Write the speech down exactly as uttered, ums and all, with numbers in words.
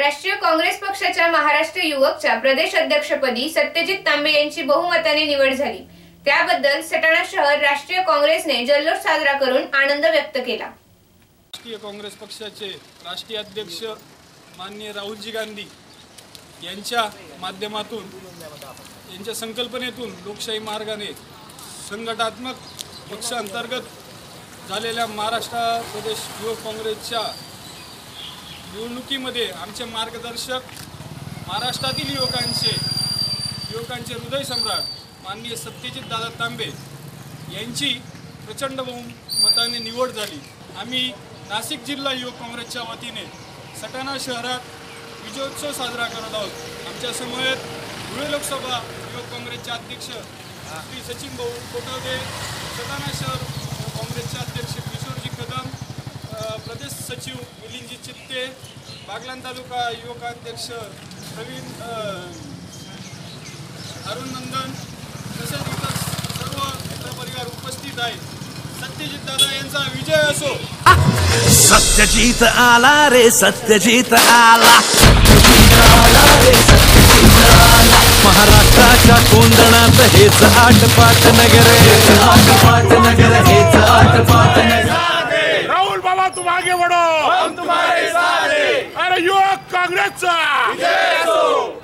राष्ट्रीय काँग्रेस पक्षाच्या महाराष्ट्र युवकच्या प्रदेश अध्यक्षपदी सत्यजित तांबे यांची बहुमताने निवड झाली। त्याबद्दल सटाणा शहर राष्ट्रीय काँग्रेसने जल्लोष साजरा करून आनंद व्यक्त केला। राष्ट्रीय काँग्रेस पक्षाचे राष्ट्रीय अध्यक्ष माननीय राहुलजी गांधी यांच्या माध्यमातून यांच्या संकल्पनेतून लोकशाही मार्गाने संघटनात्मक पक्षांतर्गत झालेल्या महाराष्ट्र प्रदेश युवक काँग्रेसच्या निवडणुकीमध्ये आमचे मार्गदर्शक महाराष्ट्रातील युवकांचे युवकांचे हृदय सम्राट माननीय सत्यजित दादा तांबे यांची प्रचंड बहुमताने निवड झाली। आम्ही नाशिक जिल्हा युवक काँग्रेसच्या वतीने सटाणा शहरात विजयोत्सव साजरा करत आहोत। आमच्या समवेत धुळे लोकसभा युवक काँग्रेसचे अध्यक्ष श्री सचिन भाऊ कोटावदे, सटाणा शहर काँग्रेसचे अध्यक्ष किशोरजी कदम, प्रदेश सचिव मिलिंदजी चित्ते, बागलाण तालुका युवकाध्यक्ष प्रवीण अरुण नंदन तसेच इतर सर्व मित्रपरिवार उपस्थित आहेत। सत्यजित दादा यांचा विजय असो। सत्यजित आला रे सत्यजित आला, महाराष्ट्राच्या कोंदणात हेच आटपाट नगर, आटपाट नगर हेच आटपाट नगर। राहुल बाबा तुम आगे बढ़ो, हम तुम्हारे साथ हैं। अरे युवक कांग्रेसचा विजय असो।